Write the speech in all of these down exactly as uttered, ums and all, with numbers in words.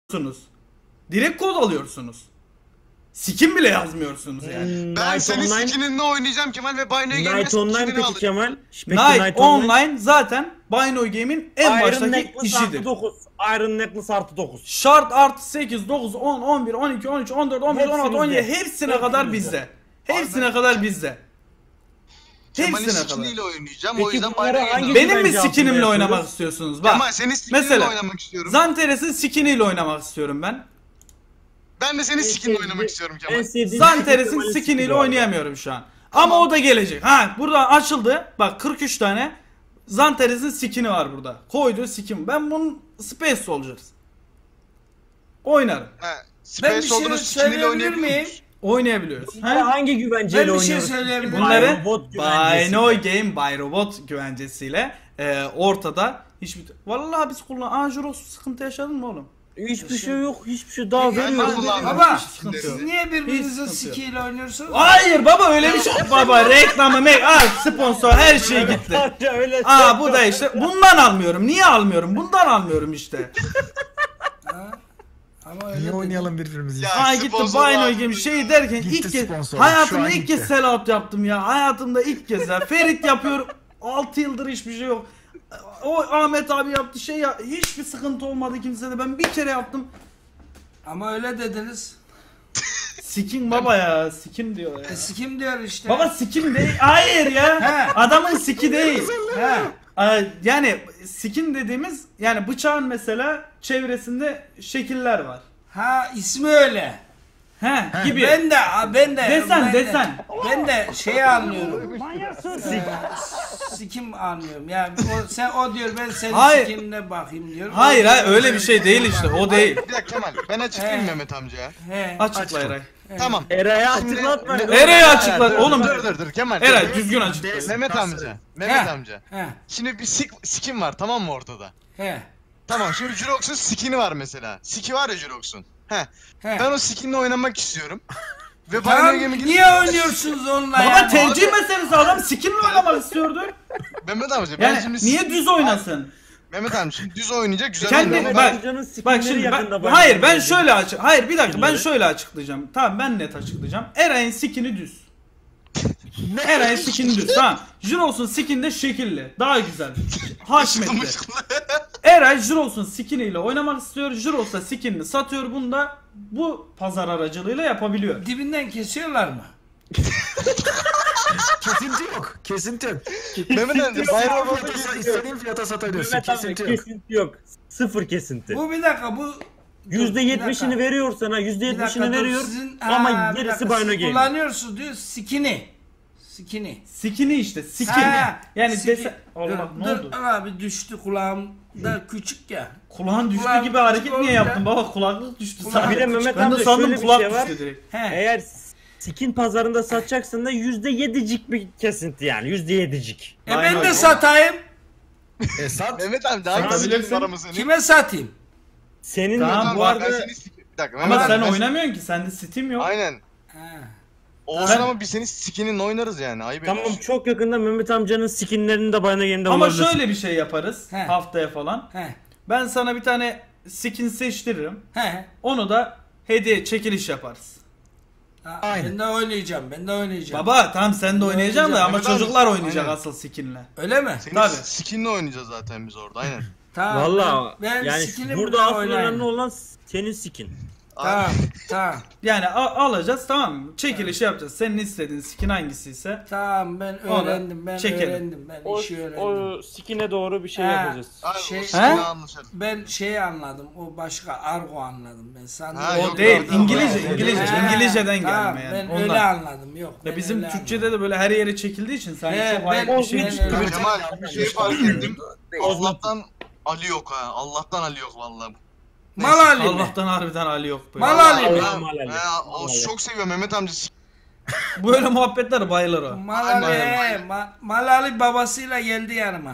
alıyorsunuz. Direkt kod alıyorsunuz. Skin bile yazmıyorsunuz yani. Hmm, ben Night senin Online... skininle oynayacağım Kemal ve Binoy Game'in Night Online peki Kemal. Night, Night Online, Online zaten Binoy Game'in en Iron baştaki Necklace işidir. dokuz. Iron Necklace artı dokuz. Shard artı sekiz, dokuz, on, on bir, on iki, on üç, on dört, on beş, on altı, on yedi hepsine Hepsine kadar bizde. Hepsine Aynen. kadar bizde. Kemal'in skiniyle oynayacağım. Peki, o yüzden Binoy Benim mi skinimle oynamak istiyorsunuz? Bak. Kemal senin skiniyle oynamak istiyorum. Zanteres'in skiniyle oynamak istiyorum ben. Ben de senin skinle oynamak istiyorum Kemal. Zanteres'in skiniyle oynayamıyorum şu an. Ama tamam. O da gelecek. Ha burada açıldı. Bak kırk üç tane Zanteres'in skini var burada. Koyduğu skin. Ben bunun Space Soldiers. Oynarım. Ha, Space Soldier'ın skiniyle oynayabilir miyim? Oynayabiliyoruz. Ha? Hangi güvenceyle oynuyoruz? Ben bir şey söyleyebilirim. Bunları Binoy Game by Robot güvencesiyle e, ortada hiçbir... Vallahi biz kullan... Aa Juros sıkıntı yaşadın mı oğlum? Hiçbir şey yok, hiçbir şey daha veriyoruz. Baba, siz niye birbirinizin skiyle oynuyorsunuz? Hayır baba öyle bir şey. Baba reklamı, mek, aa, sponsor her şey gitti. Aa bu da işte bundan almıyorum. Niye almıyorum? Bundan almıyorum işte. Ama niye oynayalım birbirimizi? Aa gittim Binoy gibi şey derken ilk kez hayatımda ilk kez sellout yaptım ya. Hayatımda ilk kez ya. Ferit yapıyorum. altı yıldır hiçbir şey yok. O Ahmet abi yaptı şey ya, hiçbir sıkıntı olmadı kimsede. Ben bir kere yaptım. Ama öyle dediniz. Skin baba ya, skin diyor ya. E, skin diyor işte. Baba skin değil. Hayır ya. He. Adamın siki değil. He. Yani skin dediğimiz yani bıçağın mesela çevresinde şekiller var. Ha ismi öyle. He gibi. Ben de ben de desen ben desen. De, ben de şey anlıyorum. Sik, sikim anlıyorum. Yani o, sen o diyor ben senin hayır. Sikimle bakayım diyor. Hayır hayır öyle bir şey değil işte. O değil. Bir dakika Kemal ben açıklayayım Mehmet amcaya. He. Açıkla Eray. Tamam. Eray'a açıklatma. Eray'a açıklat. Oğlum dur dur dur Kemal. Eray düzgün açıkla. Mehmet amca. Mehmet amca. Şimdi bir sik, sikim var tamam mı ortada? He. Tamam şimdi Jurox'un skini var mesela. Siki var ya Jurox'un. He. Ben o skinle oynamak istiyorum. Ve tamam, niye oynuyorsunuz onunla ya? Baba tercih meselesi adam skinle oynamak istiyordu. Mehmet amca ben yani, şimdi niye düz oynasın? Mehmet amca şimdi düz oynayacak güzel Kendi, bak, bak şimdi ben, hayır ben şöyle açık hayır bir dakika ben şöyle açıklayacağım. Tamam ben net açıklayacağım. Eray'ın skini düz. Eray'ın skini düz tamam. Juros'un skin de şekilli. Daha güzel. Haşmetli. Eray Juros'un skiniyle oynamak istiyor. Juros da skinini satıyor. Bunu da bu pazar aracılığıyla yapabiliyor. Dibinden kesiyorlar mı? Kesinti yok. Kesinti yok. Mehmet amca bayram fiyata istediğin fiyata satabiliyorsun. Kesinti yok. Kesinti yok. Sıfır kesinti. Bu bir dakika bu yüzde yetmişini veriyor sana. yüzde yetmişini veriyor. Sizin, ama ha, gerisi Binoy Game. Kullanıyorsunuz diyor skini. Skini. Skini işte. Skini. Yani skini. desen Allah ne oldu? Abi düştü kulağımda küçük ya. Kulağın düştü kulağım gibi hareket niye yaptın baba? Kulaklık düştü sana. Bir de Mehmet amca şöyle bir kulak şey var. Direkt. Eğer skin pazarında satacaksın da yüzde yedicik bir kesinti yani. Yüzde yedicik. E ben de satayım. E sat. Mehmet abi daha güzel paramızı. Kime satayım? Senin tamam, bu arada. Dakika, ama sen ben... oynamıyorsun ki. Sende Steam yok. Aynen. Ha. Olsun ben... ama biz senin skin'inle oynarız yani. Ayıp tamam ediyorsun. Çok yakında Mehmet amcanın skinlerini de Binoy Game'de ama şöyle bir şey yaparız. He. Haftaya falan. He. Ben sana bir tane skin seçtiririm. He. Onu da hediye çekiliş yaparız. Ha, ben de oynayacağım. Ben de oynayacağım. Baba tamam sen de oynayacaksın da ama çocuklar oynayacak aynen. Asıl skinle. Öyle mi? Senin tabii. Skinle oynayacağız zaten biz orada aynen. Tamam. Valla yani burada asıl önemli olan senin skin. Tamam, tamam. Yani alacağız tamam mı? Çekiliş yapacağız. Senin istediğin skin hangisiyse. Tamam ben öğrendim. Ben çekelim. öğrendim. Ben o, işi öğrendim. O skin'e doğru bir şey ha, yapacağız. Şey, ben şey anladım. O başka argo anladım ben. Sandım. Ha, o yok, değil. Yok, İngilizce, yok. İngilizce. Ha, İngilizceden tamam, gelme yani. Ben ondan. öyle anladım. Yok. Ya bizim Türkçede anladım. De böyle her yere çekildiği için sanki He, çok ayıp bir şeymiş. Kemal bir şey fark ettim. Allah'tan Ali yok ha. Allah'tan Ali yok vallahi. Mal Ali mi? Allah'tan harbiden Ali yok. Böyle. Mal Ali mi? O çok seviyor Mehmet amca. Böyle muhabbetler bayılır o. Mal Ali, ma Mal Ali babasıyla geldi yanıma.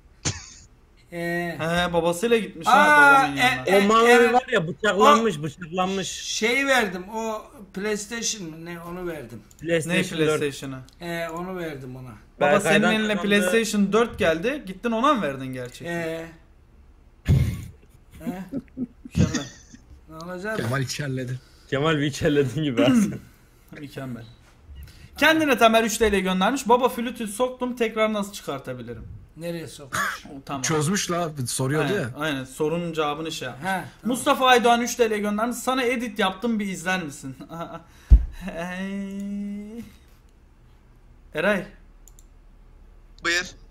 Ee, He babasıyla gitmiş aa, ha babanın yanına. E, e, o Mal Ali e, var ya bıçaklanmış o, bıçaklanmış. Şey verdim o PlayStation mı ne onu verdim. PlayStation ne PlayStation'ı? Ee, onu verdim ona. Baba senin eline PlayStation dört geldi. Gittin ona mı verdin gerçekten? Eee. Mükemmel. Alacağız. Kemal içerledi. Kemal bir içerledin gibi aslında. Mükemmel. Kendine Tamer üç T L göndermiş. Baba flütü soktum tekrar nasıl çıkartabilirim? Nereye sokmuş? O, tamam. Çözmüş la soruyordu Aynen, ya. aynen sorunun cevabını şey yap. He. Tamam. Mustafa Aydoğan üç T L göndermiş. Sana edit yaptım bir izler misin? Eray. Buyur.